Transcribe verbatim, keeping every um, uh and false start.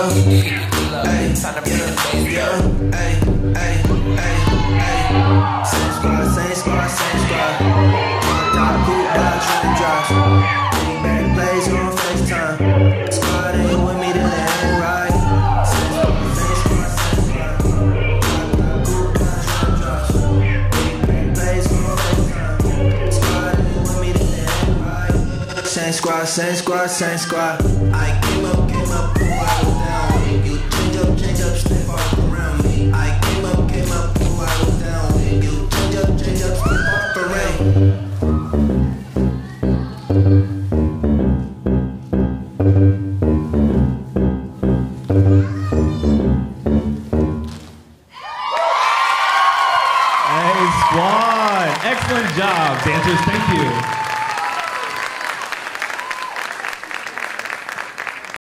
Ay, yeah, ay, ay, ay, ay. Same squad, same squad, same squad. Top cool, dodge, and drops. Back plays on FaceTime. Squad ain't with me, then it ain't right. Same squad, same squad, same squad. Top cool, dodge, and drops. Back plays on FaceTime. Squad ain't with me, then it ain't right. Same squad, same squad, same squad. I came up, came up,